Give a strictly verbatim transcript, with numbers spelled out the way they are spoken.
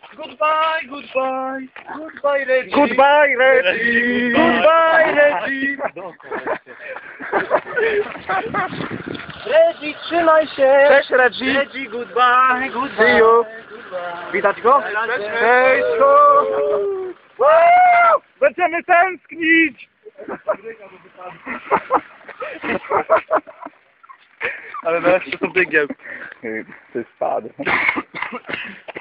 Goodbye, goodbye, goodbye Reggie. Goodbye, Reggie! Goodbye Reggie. Reggie, trzymaj się. Cześć, Reggie! Reggie, goodbye, goodbye. See you. Goodbye. Widać go? Cześć. Cześć! Woo! Będziemy tęsknić! Ale nareszcie to dygiem. Ty spadł.